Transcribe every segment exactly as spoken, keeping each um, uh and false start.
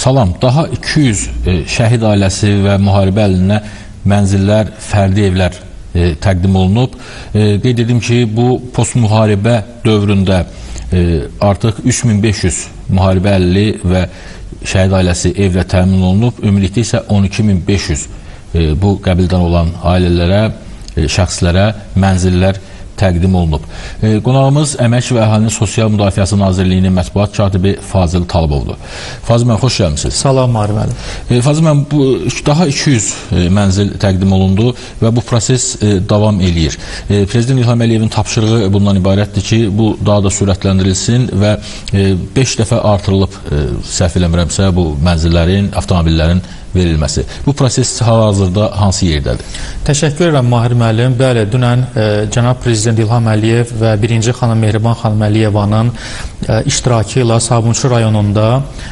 Salam, daha iki yüz e, şəhid ailəsi və müharibə əlinə mənzillər, fərdi evlər e, təqdim olunub. E, qeyd edim ki, bu post-müharibə dövründə e, artıq üç min beş yüz müharibə əlili və şəhid ailəsi evlə təmin olunub. Ümumilikdə isə on iki min beş yüz e, bu qəbildən olan ailələrə, e, şəxslərə mənzillər təqdim olunub. E, qonağımız Əmək və Əhalinin Sosial Müdafiəsi Nazirliyinin mətbuat katibi Fazil Talıbovdur. Fazil müəllim, xoş gəlmisiniz. Salam Mahir müəllim. E, Fazil müəllim, bu daha iki yüz e, mənzil təqdim olundu və bu proses e, davam eləyir. E, Prezident İlham Əliyevin tapşırığı bundan ibarətdir ki, bu daha da sürətləndirilsin və e, beş dəfə artırılıb, e, səhv eləmirəmsə, bu mənzillərin, avtomobillərin verilməsi. Bu proses hal-hazırda hansı yerdədir? Təşəkkür edirəm Mahir müəllim. Bəli, dünən e, cənab Prezident İlham Əliyev və birinci xanım Mehriban xanım Əliyevanın e, iştirakı ilə Sabunçu rayonunda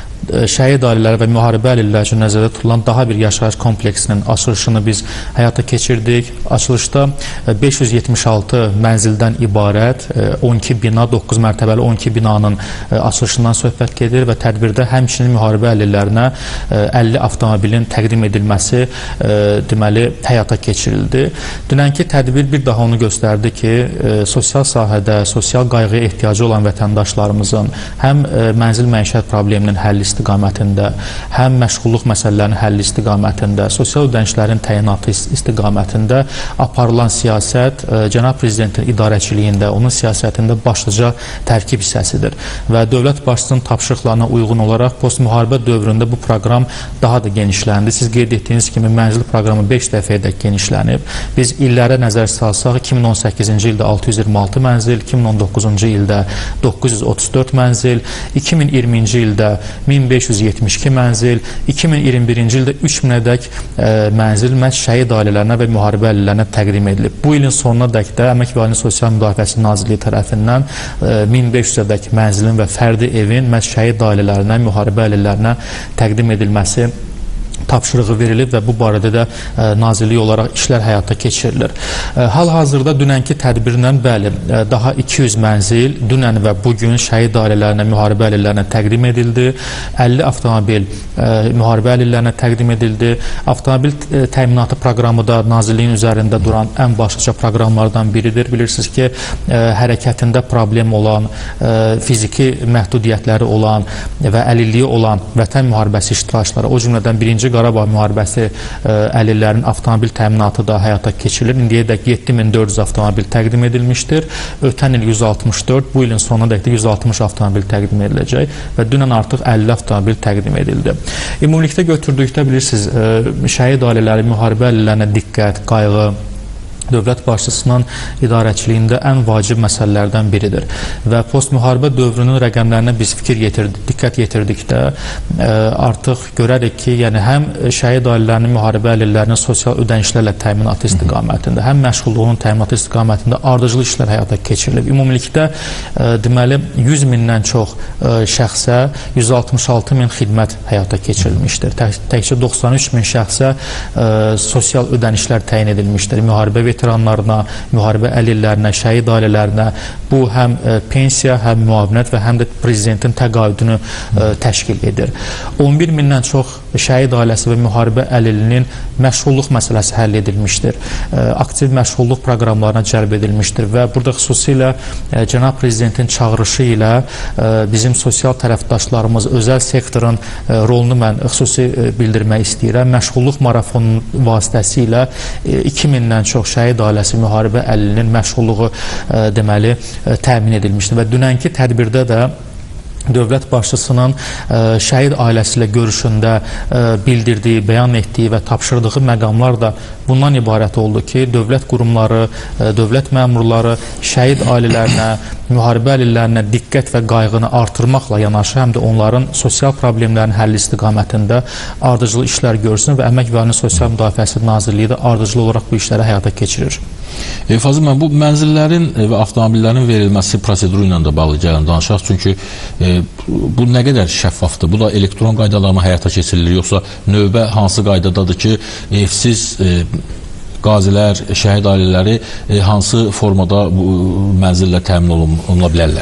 şəhid ailələri və müharibə əlilləri üçün nəzərdə tutulan daha bir yaşayış kompleksinin açılışını biz həyata keçirdik. Açılışda beş yüz yetmiş altı mənzildən ibarət on iki bina, doqquz mərtəbəli on iki binanın açılışından söhbət gedir və tədbirdə həmçinin müharibə əlillərinə əlli avtomobilin təqdim edilməsi deməli həyata keçirildi. Dünənki tədbir bir daha onu göstərdi ki, sosial sahədə sosial qayğıya ehtiyacı olan vətəndaşlarımızın həm mənzil məişət probleminin həlli istiqamətində, həm məşğulluq məsələlərinin həlli istiqamətində, sosial ödənişlərin təyinatı istiqamətində aparılan siyasət ə, cənab Prezidentin idarəçiliyində, onun siyasətində başlıca tərkib hissəsidir. Və dövlət başçısının tapşırıqlarına uyğun olaraq post-müharibə dövründə bu proqram daha da genişləndi. Siz qeyd etdiyiniz kimi mənzil proqramı beş dəfəyə genişlənib. Biz illərə nəzər salsaq, iki min on səkkizinci ildə altı yüz iyirmi altı mənzil, iki min on doqquzuncu ildə doqquz yüz otuz dörd mənzil, iki min iyirminci ildə min beş yüz yetmiş iki mənzil, iki min iyirmi birinci ildə üç minədək e, mənzil məhz şəhid ailələrinə və müharibə əlillərinə təqdim edilib. Bu ilin sonuna dək də Əmək və Əhalinin Sosial Müdafiəsi Nazirliyi tərəfindən e, min beş yüzədək mənzilin və fərdi evin məhz şəhid ailələrinə, müharibə əlillərinə təqdim edilməsi tapşırığı verilib və bu barədə də e, nazirlik olaraq işlər həyata keçirilir. E, Hal-hazırda dünənki tədbirlə bəli, e, daha iki yüz mənzil dünən və bugün şəhid ailələrinə, müharibə əlillərinə təqdim edildi. əlli avtomobil e, müharibə əlillərinə təqdim edildi. Avtomobil e, təminatı proqramı da nazirliyin üzərində duran ən başlıca proqramlardan biridir. Bilirsiniz ki, e, hərəkətində problem olan, e, fiziki məhdudiyyətləri olan və əlilliyi olan vətən müharibəsi iştirakçıları, o cümlədən birinci Qarabağ müharibəsi ə, əlillərinin avtomobil təminatı da həyata keçirilir. İndiyədək yeddi min dörd yüz avtomobil təqdim edilmişdir. Ötən il yüz altmış dörd, bu ilin sonuna dək də yüz altmış avtomobil təqdim ediləcək və dünən artıq əlli avtomobil təqdim edildi. Ümumilikdə götürdükdə bilirsiniz, ə, şəhid ailələri, müharibə əlillərinə diqqət, qayğı dövlət başçısının idarəçiliyində ən vacib məsələlərdən biridir. Və post-müharibə dövrünün rəqəmlərinə biz fikir yetirdik, diqqət yetirdikdə ə, artıq görərik ki, yəni həm şəhid ailələrinin, müharibə əlillərinin sosial ödənişlərlə təminatı istiqamətində, həm məşğulluğunun təminatı istiqamətində ardıcıl işlər həyata keçirilib. Ümumilikdə ə, deməli yüz mindən çox ə, şəxsə yüz altmış altı min xidmət həyata keçirilmişdir. Tək, təkcə doxsan üç min şəxsə ə, sosial ödənişlər təyin edilmişdir. Müharibə veteranlarına, müharibə əlillərinə, şəhid ailələrinə bu həm e, pensiya, həm müavinət və həm də prezidentin təqaüdünü e, təşkil edir. on bir mindən çox şəhid ailəsi və müharibə əlilinin məşğulluq məsələsi həll edilmişdir. E, aktiv məşğulluq proqramlarına cəlb edilmişdir və burada xüsusilə e, cənab prezidentin çağırışı ilə e, bizim sosial tərəfdaşlarımız, özəl sektorun e, rolunu mən xüsusi e, bildirmək istəyirəm. Məşğulluq marafonunun vasitəsilə e, iki mindən çox şəhid ailəsi, müharibə əlilinin məşğulluğu ə, deməli ə, təmin edilmişdir və dünənki tədbirdə də dövlət başçısının ə, şəhid ailəsi ilə görüşündə ə, bildirdiyi, bəyan etdiyi və tapşırdığı məqamlar da bundan ibarət oldu ki, dövlət qurumları, ə, dövlət məmurları şəhid ailələrinə, müharibə əlillərinə diqqət və qayğını artırmaqla yanaşı, həm də onların sosial problemlərin həlli istiqamətində ardıcıl işlər görsün və Əmək və Əhalinin Sosial Müdafiəsi Nazirliyi də ardıcıl olaraq bu işləri həyata keçirir. E, Fazil müəllim, bu mənzillərin və avtomobillərin verilməsi proseduru ilə də bağlı gəlin danışaq. Çünki e, bu nə qədər şəffafdır? Bu da elektron qaydalarla həyata keçirilir, yoxsa növbə hansı qaydadadır ki, evsiz e, qazilər, şəhid ailələri e, hansı formada bu mənzillə təmin olun, oluna bilərlər?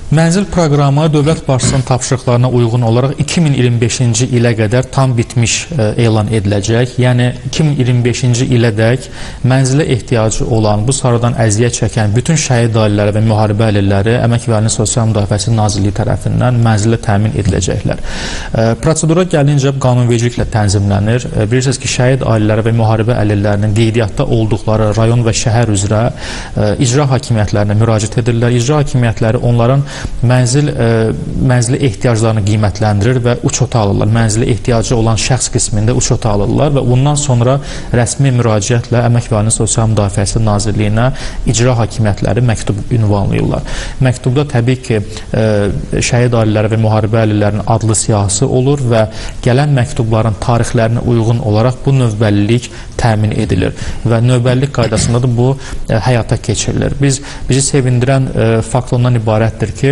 Mənzil proqramı dövlət başçısının tapşırıqlarına uyğun olaraq iki min iyirmi beşinci ilə qədər tam bitmiş e, elan ediləcək. Yəni iki min iyirmi beşinci ilədək mənzilə ehtiyacı olan, bu sarıdan əziyyət çəkən bütün şəhid ailələri və müharibə əlilləri Əmək və Əhalinin Sosial Müdafiəsi Nazirliyi tərəfindən mənzilə təmin ediləcəklər. E, prosedura gəlincə qanunvericiliklə tənzimlənir. E, bilirsiniz ki, şəhid ailələri və müharibə əlillərinin qeydiyyatda olduqları rayon və şəhər üzrə e, icra hakimiyyətlərinə müraciət edirlər. İcra hakimiyyətləri onların mənzil ə, mənzili ehtiyaclarını qiymətləndirir və uç otağı alırlar. Mənzilə ehtiyacı olan şəxs qismində uç otağı alırlar və bundan sonra rəsmi müraciətlə Əmək və Əhalinin Sosial Müdafiəsi Nazirliyinə icra hakimiyyətləri məktub ünvanlayırlar. Məktubda təbii ki, ə, şəhid ailələri və müharibə əlillərinin adlı siyahısı olur və gələn məktubların tarixlərinə uyğun olaraq bu növbəlilik təmin edilir və növbəlilik qaydasında da bu ə, həyata keçirilir. Biz bizi sevindirən ə, fakt ondan ibarətdir ki,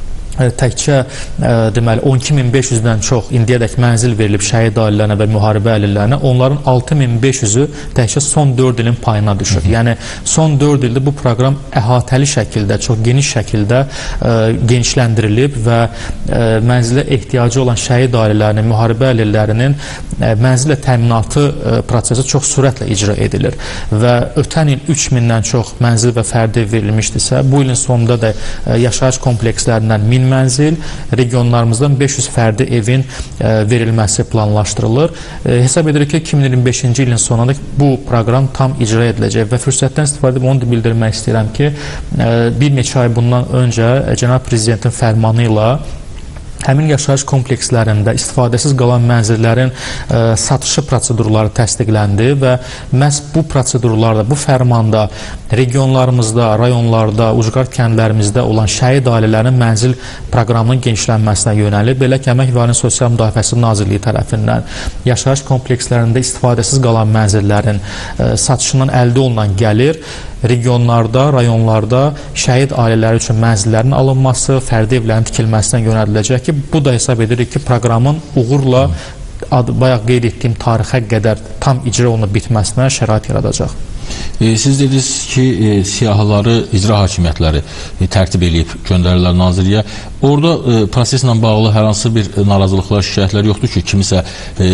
təkcə ə, deməli on iki min beş yüzdən çox indiyədək mənzil verilib şəhid ailələrinə və müharibə əlillərinə, onların altı min beş yüzü təkcə son dörd ilin payına düşür. Yəni son dörd ildə bu proqram əhatəli şəkildə, çox geniş şəkildə ə, genişləndirilib və ə, mənzilə ehtiyacı olan şəhid ailələrinin, müharibə əlillərinin ə, mənzilə təminatı ə, prosesi çox sürətlə icra edilir və ötən il üç mindən çox mənzil və fərdi verilmişdirsə, bu ilin sonunda da ə, yaşayış komplekslərindən min mənzil, regionlarımızdan beş yüz fərdi evin ə, verilməsi planlaşdırılır. E, hesab edirik ki, iki min iyirmi beşinci ilin sonunda bu proqram tam icra ediləcək və fürsətdən istifadə edib onu da bildirmək istəyirəm ki, ə, bir neçə ay bundan öncə ə, Cənab Prezidentin fərmanı ilə həmin yaşayış komplekslərində istifadəsiz qalan mənzillərin ə, satışı prosedurları təsdiqləndi və məhz bu prosedurlarda, bu fərmanda regionlarımızda, rayonlarda, ucqar kəndlərimizdə olan şəhid ailələrin mənzil proqramının genişlənməsinə yönəlib. Belə ki, Əmək və Əhalinin Sosial Müdafiəsi Nazirliyi tərəfindən yaşayış komplekslərində istifadəsiz qalan mənzillərin ə, satışından əldə olunan gəlir regionlarda, rayonlarda şəhid ailələri üçün mənzillərin alınması, fərdi evlərin tikilməsinə yönədiləcək ki, bu da hesab edirik ki, proqramın uğurla adı, bayaq qeyd etdiyim tarixə qədər tam icra olunub bitməsinə şərait yaradacaq. E, siz dediniz ki, e, siyahıları icra hakimiyyətləri e, tərtib edib göndərirlər Nazirliyə. Orada e, proseslə bağlı hər hansı bir narazılıqlar, şikayətlər yoxdur ki, kimisə e,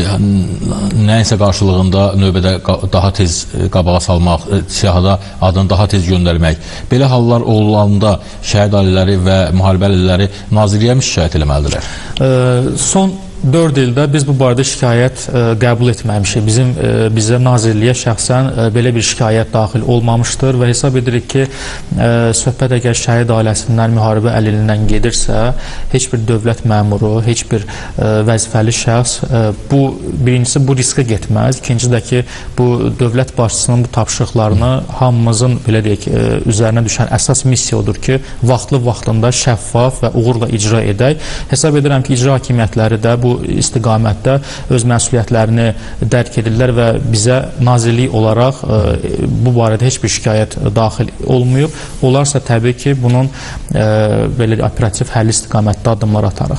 nəyinsə qarşılığında növbədə daha tez e, qabağa salmaq, e, siyahıda adını daha tez göndərmək. Belə hallar olanda şəhid ailələri və müharibə əlilləri Nazirliyə mi şikayət eləməlidirlər? E, son dörd ildə biz bu barədə şikayət ə, qəbul etməmişik. Bizim ə, bizə Nazirliyə şəxsən ə, belə bir şikayət daxil olmamışdır və hesab edirik ki, ə, söhbət əgər şəhid ailəsindən, müharibə əlilindən gedirsə, heç bir dövlət məmuru, heç bir ə, vəzifəli şəxs ə, bu, birincisi bu riskə getməz. İkinci də ki, bu dövlət başçısının bu tapşırıqlarını hamımızın belə deyək, ə, üzərinə düşən əsas missiya odur ki, vaxtlı-vaxtında şəffaf və uğurla icra edək. Hesab edirəm ki, icra hakimiyyətləri də bu istiqamətdə öz məsuliyyətlərini dərk edirlər və bizə nazirlik olaraq ə, bu barədə heç bir şikayət daxil olmayıb. Olarsa təbii ki, bunun ə, belə operativ həlli istiqamətdə addımlar atarıq.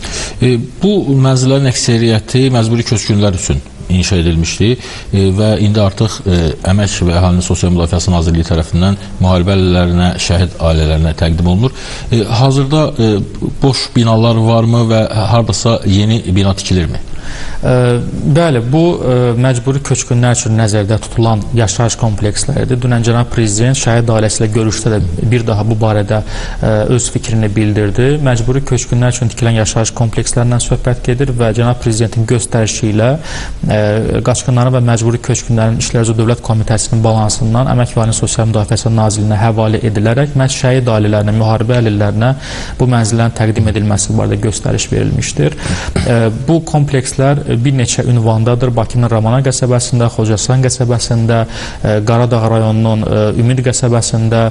E, bu mənzillərin əksəriyyəti məcburi köçkünlər üçün inşa edilmişdi e, və indi artıq e, Əmək və Əhalinin Sosial Müdafiəsi Nazirliyi tərəfindən müharibə əlillərinə, şəhid ailələrinə təqdim olunur. E, hazırda e, boş binalar varmı və hardasa yeni bina tikilirmi? Ə, bəli, bu ə, məcburi köçkünlər üçün nəzərdə tutulan yaşayış kompleksləridir. Dünən Cənab Prezident şəhid ailəsi ilə görüşdə də bir daha bu barədə ə, öz fikrini bildirdi. Məcburi köçkünlər üçün tikilən yaşayış komplekslərindən söhbət gedir və Cənab Prezidentin göstərişi ilə ə, qaçqınların və məcburi köçkünlərin İşlər üzrə Dövlət Komitəsinin balansından Əmək və Əhalinin Sosial Müdafiəsi Nazirliyinə həvalə edilərək məhz şəhid ailələrinə, müharibə əlillərinə bu mənzillərin təqdim edilməsi barədə göstəriş verilmişdir. Ə, bu komplekslər bir neçə ünvandadır. Bakının Ramana qəsəbəsində, Xocasan qəsəbəsində, Qaradağ rayonunun Ümid qəsəbəsində,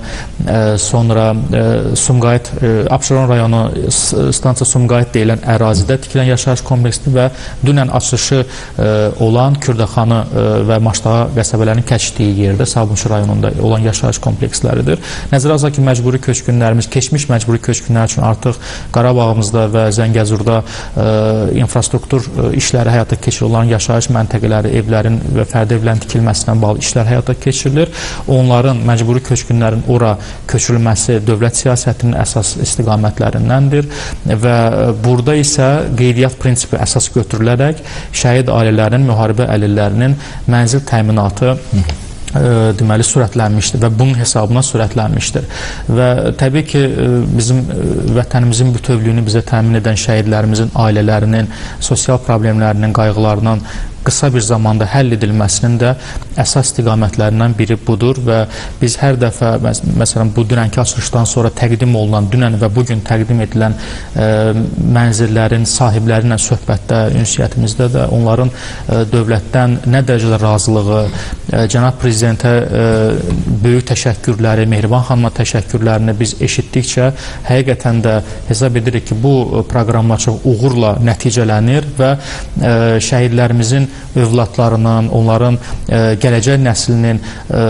sonra Sumqayıt, Abşeron rayonu stansiya Sumqayıt deyilən ərazidə tikilən yaşayış kompleksidir və dünən açılışı olan Kürdəxanı və Maşdağa qəsəbələrinin keçdiyi yerdə Sabunçu rayonunda olan yaşayış kompleksləridir. Nəzərə alsaq ki, məcburi köçkünlərimiz, keçmiş məcburi köçkünlər üçün artıq Qarabağımızda və Zəngəzurda infrastruktur işləri həyata keçirilir. Onların yaşayış məntəqələri, evlərin və fərdi evlərin tikilməsinə bağlı işlər həyata keçirilir. Onların məcburi köçkünlərin ora köçürülməsi dövlət siyasətinin əsas istiqamətlərindəndir və burada isə qeydiyyat prinsipi əsas götürülərək şəhid ailələrinin, müharibə əlillərinin mənzil təminatı deməli sürətlənmişdir və bunun hesabına sürətlənmişdir. Və təbii ki, bizim vətənimizin bütövlüyünü bizə təmin edən şəhidlərimizin ailələrinin sosial problemlərinin, qayğılarının qısa bir zamanda həll edilməsinin də əsas istiqamətlərindən biri budur və biz hər dəfə, məsələn, bu dünənki açılışdan sonra təqdim olunan, dünən və bugün təqdim edilən e, mənzillərin sahibləri ilə söhbətdə, ünsiyyətimizdə də onların e, dövlətdən nə dərəcədə razılığı, e, cənab prezidentə e, böyük təşəkkürləri, Mehriban xanıma təşəkkürlərini biz eşitdikcə həqiqətən də hesab edirik ki, bu proqramlar çox uğurla nəticələnir və e, şəhidlərimizin övladlarının, onların e, gələcək nəslinin e,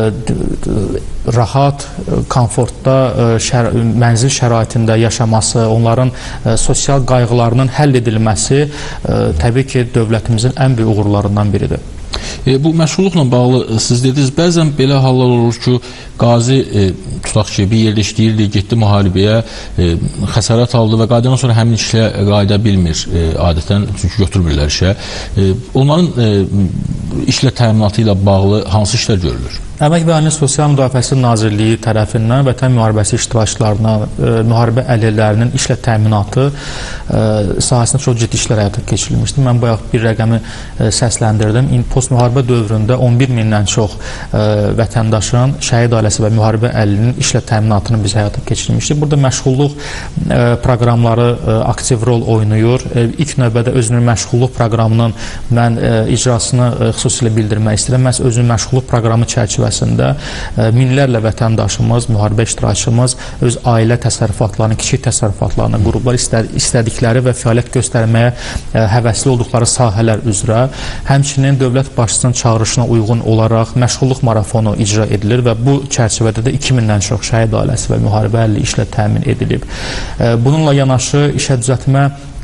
rahat, komfortda e, şər mənzil şəraitində yaşaması, onların e, sosial qayğılarının həll edilməsi e, təbii ki, dövlətimizin ən böyük uğurlarından biridir. E, bu məşğulluqla bağlı siz dediniz, bəzən belə hallar olur ki, qazi e, tutaq ki, bir yerdə işləyirdi, getdi müharibəyə, e, xəsarət aldı və qayıdandan sonra həmin işlə qayıda bilmir e, adətən, çünki götürmürlər işə. E, onların e, işlə təminatı ilə bağlı hansı işlər görülür? Əmək və Əhalinin Sosial Müdafiəsi Nazirliyi tərəfindən vətən müharibəsi iştirakçılarına, e, müharibə əlillərinin işlə təminatı e, sahəsində çox ciddi işlər həyata keçirilmişdir. Mən bayaq bir rəqəmi e, səsləndirdim. Post-müharibə dövründə on bir mindən çox e, vətəndaşın, şəhid ailəsi və müharibə əlilinin işlə təminatını biz həyata keçirmişdik. Burada məşğulluq e, proqramları e, aktiv rol oynayır. E, ilk növbədə özünün məşğulluq proqramının mən e, icrasını e, xüsusilə bildirmək istəyirəm. Məhz özünün məşğulluq proqramı çərçivəsində minlərlə vətəndaşımız, müharibə iştirakçımız öz ailə təsərrüfatlarını, kiçik təsərrüfatlarını qurublar, istədikləri və fəaliyyət göstərməyə həvəsli olduqları sahələr üzrə. Həmçinin dövlət başçısının çağırışına uyğun olaraq məşğulluq marafonu icra edilir və bu çərçivədə də iki mindən çox şəhid ailəsi və müharibə əlilliyi işlə təmin edilib. Bununla yanaşı işə düzəltmə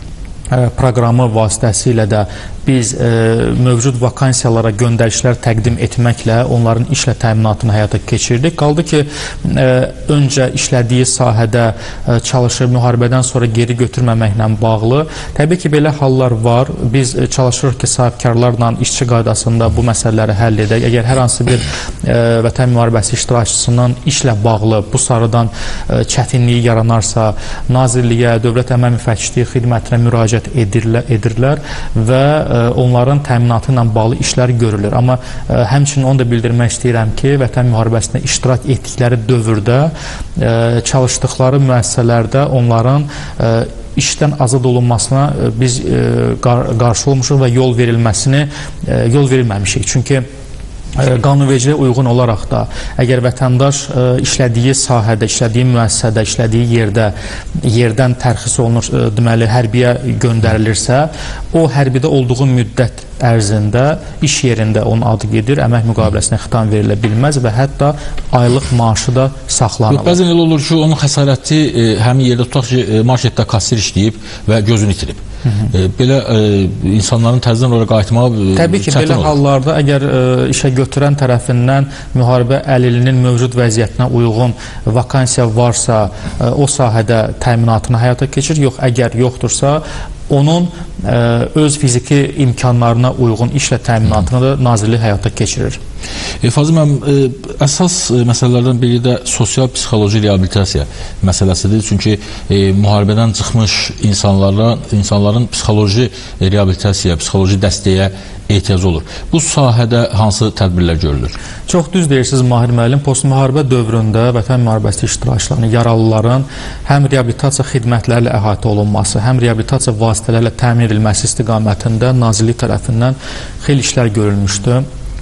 proqramı vasitəsilə də biz e, mövcud vakansiyalara göndərişlər təqdim etməklə onların işlə təminatını həyata keçirdik. Qaldı ki, e, öncə işlədiyi sahədə e, çalışır, müharibədən sonra geri götürməməklə bağlı. Təbii ki, belə hallar var. Biz e, çalışırıq ki, sahibkarlarla işçi qaydasında bu məsələləri həll edək. Əgər hər hansı bir e, vətən müharibəsi iştirakçısının işlə bağlı bu sarıdan e, çətinliyi yaranarsa, Nazirliyə, Dövlət Əmək Müfəttişliyi xidmətinə müraciət edirlər, edirlər və e, onların təminatı ilə bağlı işlər görülür. Amma ə, həmçinin onu da bildirmək istəyirəm ki, vətən müharibəsində iştirak etdikləri dövrdə ə, çalışdıqları müəssisələrdə onların ə, işdən azad olunmasına ə, biz ə, qar qarşı olmuşuq və yol verilməsini ə, yol verilməmişik. Çünki qanunvericiliyə uyğun olaraq da əgər vətəndaş ə, işlədiyi sahədə, işlədiyi müəssisədə, işlədiyi yerdə yerdən tərxis olunur, ə, deməli hərbiyə göndərilirsə, o hərbidə olduğu müddət ərzində iş yerində onun adı gedir, əmək müqaviləsinə xitam verilə bilməz və hətta aylıq maaşı da saxlanılır. Bəzən elə olur ki, onun xəsarəti e, həmin yerdə tutaq ki, e, marketdə kassir işləyib və gözünü itirib. Hı -hı. E, belə e, insanların təzədən oraya qayıtmağı e, təbii ki, belə olur. Hallarda əgər e, işə götürən tərəfindən müharibə əlilliyinin mövcud vəziyyətinə uyğun vakansiya varsa, e, o sahədə təminatını həyata keçir. Yox, əgər yoxdursa, onun ə, öz fiziki imkanlarına uyğun işlə təminatını da Nazirlik həyata keçirir. E, Fazıl müəllim, e, əsas e, məsələlərdən biri də sosial-psixoloji reabilitasiya məsələsidir. Çünki e, müharibədən çıxmış insanlara, insanların psixoloji reabilitasiya, psixoloji dəstəyə ehtiyacı olur. Bu sahədə hansı tədbirlər görülür? Çox düz deyirsiniz Mahir müəllim. Postmüharibə dövründə vətən müharibəsi iştirakçılarının, yaralıların həm reabilitasiya xidmətləri ilə əhatə olunması, həm reabilitasiya vasitələrlə təmin edilməsi istiqamətində Nazirlik tərəfindən xeyli işlər görülmüşdü.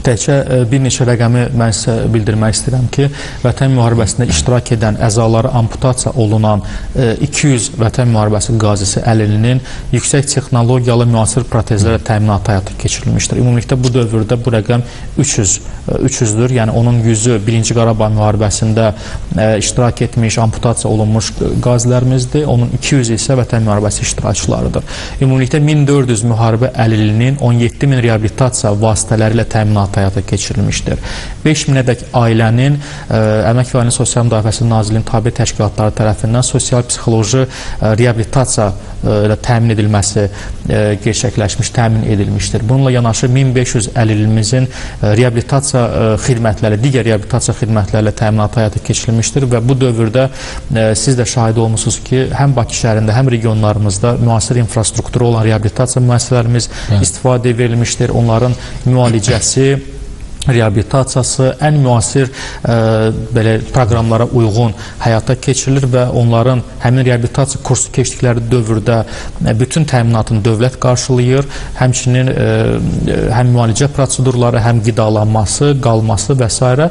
Təkcə bir neçə rəqəmi mən sizə bildirmək istəyirəm ki, Vətən müharibəsində iştirak edən, əzaları amputasiya olunan iki yüz Vətən müharibəsi qazisi əlilinin yüksək texnologiyalı müasir protezlərlə təminatı həyata keçirilmişdir. Ümumilikdə bu dövrdə bu rəqəm üç yüzdür. Yəni onun yüzü birinci Qarabağ müharibəsində iştirak etmiş, amputasiya olunmuş qazilərimizdir. Onun iki yüzü isə Vətən müharibəsi iştirakçılarıdır. Ümumilikdə min dörd yüz müharibə əlilinin on yeddi min reabilitasiya vasitələri ilə təminatı həyata keçirilmişdir. beş minədək ailənin ə, Əmək və Ailə Sosial Müdafiəsi Nazirliyinin tabe təşkilatları tərəfindən sosial-psixoloji reabilitasiya ilə təmin edilməsi ə, gerçəkləşmiş, təmin edilmişdir. Bununla yanaşı min beş yüz əlilimizin reabilitasiya ə, xidmətləri, digər reabilitasiya xidmətləri ilə təminatı həyata keçirilmişdir və bu dövrdə ə, siz də şahid olmuşsunuz ki, həm Bakı şəhərində, həm regionlarımızda müasir infrastrukturu olan reabilitasiya müəssisələrimiz Hı. istifadə verilmişdir. Onların müalicəsi, reabilitasiyası ən müasir ə, belə proqramlara uyğun həyata keçirilir və onların həmin reabilitasiya kursu keçdikləri dövrdə ə, bütün təminatını dövlət qarşılayır. Həmçinin ə, həm müalicə prosedurları, həm qidalanması, qalması və s. ə,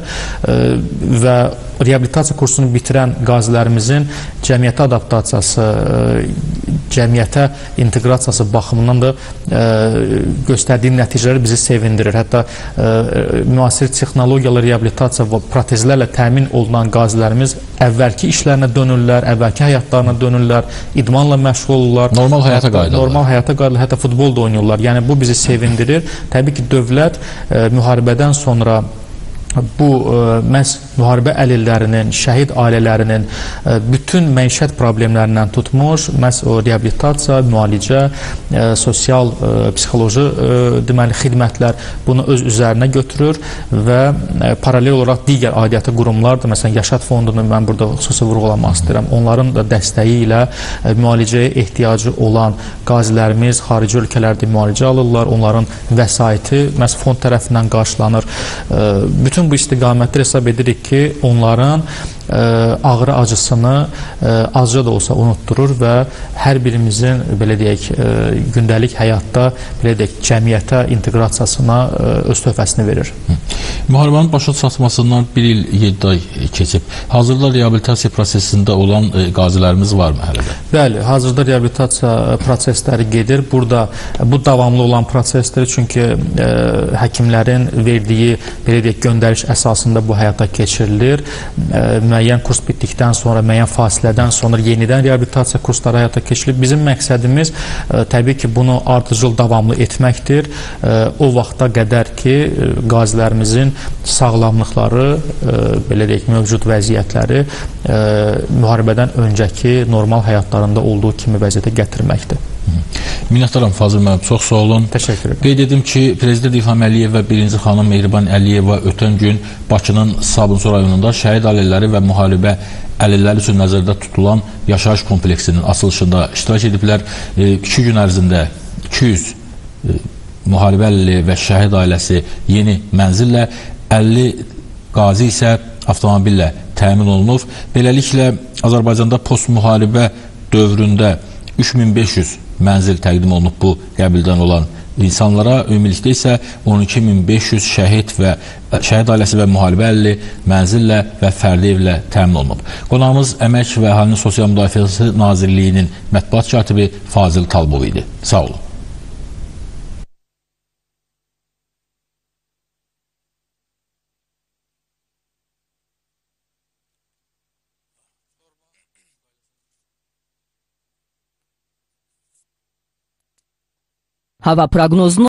və reabilitasiya kursunu bitirən qazilərimizin cəmiyyətə adaptasiyası, ə, cəmiyyətə inteqrasiyası baxımından da ə, göstərdiyi nəticələr bizi sevindirir. Hətta ə, müasir texnologiyalı reabilitasiya və protezlərlə təmin olunan qazilərimiz əvvəlki işlərinə dönürlər, əvvəlki həyatlarına dönürlər, idmanla məşğul olurlar. Normal həyata qayıdırlar. Normal həyata qayıdırlar, hətta futbol da oynayırlar. Yəni bu bizi sevindirir. Təbii ki, dövlət ə, müharibədən sonra bu ə, məhz müharibə əlillərinin, şəhid ailələrinin ə, bütün məişət problemlərindən tutmuş, məhz o reabilitasiya, müalicə, ə, sosial, ə, psixoloji ə, deməli xidmətlər bunu öz üzərinə götürür və ə, paralel olaraq digər aidiyyatı qurumlar da, məsələn, Yaşad Fondunu mən burada xüsusi vurğulamaq istəyirəm. Onların da dəstəyi ilə ə, müalicəyə ehtiyacı olan qazilərimiz xarici ölkələrdə müalicə alırlar. Onların vəsaiti məhz fond tərəfindən qarşılanır. Ə, bütün bu istiqamətdə hesab edirik ki, onların ə, ağrı acısını ə, azca da olsa unutturur və hər birimizin belə deyək, ə, gündəlik həyatda belə deyək, cəmiyyətə inteqrasiyasına ə, öz töhfəsini verir. Müharibənin başa çatmasından bir il yeddi ay keçib. Hazırda reabilitasiya prosesində olan ə, qazilərimiz varmı hələ də? Bəli, hazırda reabilitasiya prosesləri gedir. Burada bu davamlı olan prosesdir, çünki ə, həkimlərin verdiyi belə deyək, göndəriş əsasında bu həyata keçirilir. Ə, müəyyən kurs bitdikdən sonra, müəyyən fasilədən sonra yenidən reabilitasiya kursları həyata keçirilib. Bizim məqsədimiz ə, təbii ki, bunu ardıcıl davamlı etməkdir. Ə, o vaxta qədər ki, ə, qazilərimizin sağlamlıqları, ə, belə deyək, mövcud vəziyyətləri ə, müharibədən öncəki normal həyatlarında olduğu kimi vəziyyətə gətirməkdir. Minnətdaram Fazıl müəllim, çox sağ olun. Təşəkkür ederim. Qeyd edim ki, Prezident İlham Əliyev və birinci xanım Mehriban Əliyeva ötən gün Bakının Sabunçu rayonunda şəhid ailələri və müharibə əlilləri üçün nəzərdə tutulan yaşayış kompleksinin açılışında iştirak ediblər. İki gün ərzində iki yüz müharibə əlili və şəhid ailəsi yeni mənzillə, əlli qazi isə avtomobillə təmin olunur. Beləliklə, Azərbaycanda post-müharibə dövründə üç min beş yüz mənzil təqdim olunub bu qəbildən olan insanlara. Ümumilikdə isə on iki min beş yüz şəhid və şəhid ailəsi və müharibə əlili mənzillə və fərdi evlə təmin olunub. Qonağımız Əmək və Əhalinin Sosial Müdafiəsi Nazirliyinin mətbuat katibi Fazıl Talbov idi. Sağ olun. Hava proqnozunu